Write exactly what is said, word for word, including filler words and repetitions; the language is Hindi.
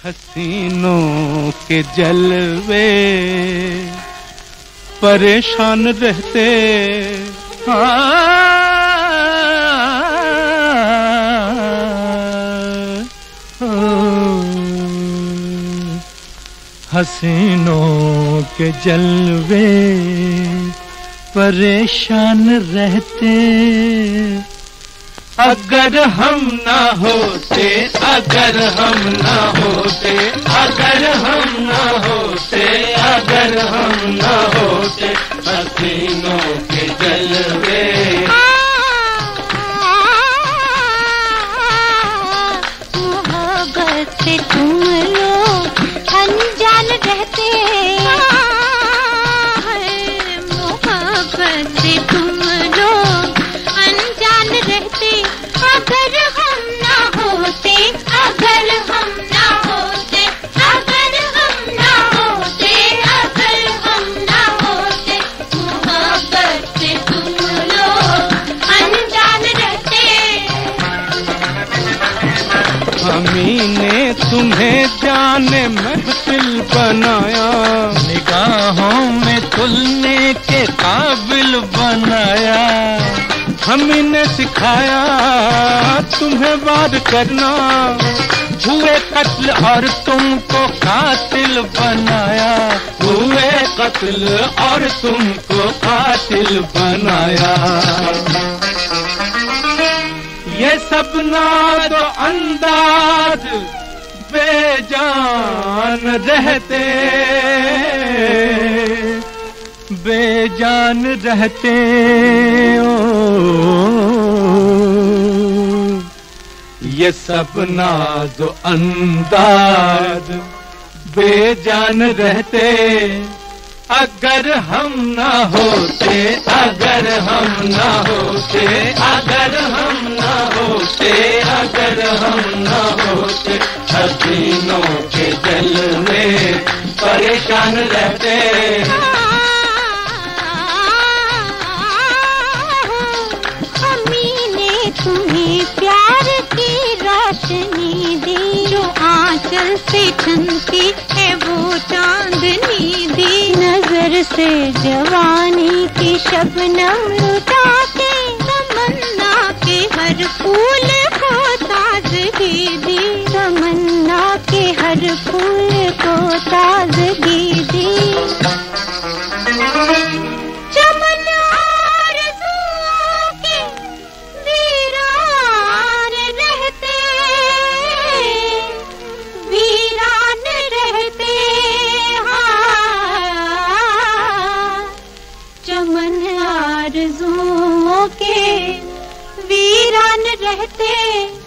हसीनों के जलवे परेशान रहते, हसीनों के जलवे परेशान रहते। अगर हम ना होते, अगर हम ना होते, अगर हम ना होते, अगर हम ना होते, हसीनों के जलवे। मोहब्बत से तुम लोग अनजान रहते, मोहब्बत से तुम लोग अनजान रहते। अगर हम ना होते, अगर हम ना होते, अगर हम ना होते, अगर हम ना होते, मोहब्बत से तुम लोग अनजान रहते। हमी ने तुम्हें जाने महफिल बनाया, निगाहों में तुलने के काबिल बनाया। हमी ने सिखाया तुम्हें वार करना, हुए कत्ल और तुमको कातिल बनाया, हुए कत्ल और तुमको कातिल बनाया। ये सब नाद अंदाज बेजान रहते, बेजान रहते। ओ ये सब नाज अंदाज बेजान रहते। अगर हम ना होते, अगर हम ना होते, अगर हम ना होते, अगर हम ना होते, हसीनों के जलवे परेशान रहते। हमी ने तुम्हें प्यार की रोशनी दी, जो आंचल से चमकी है वो चांदनी दी। नजर से जवानी की शबनम लुटा के, तमन्ना के हर फूल को ताजगी दी, तमन्ना के हर फूल को ताजगी दी। चमन आरज़ुओं के वीरान रहते, वीरान रहते। चमन आरज़ुओं के वीरान रहते।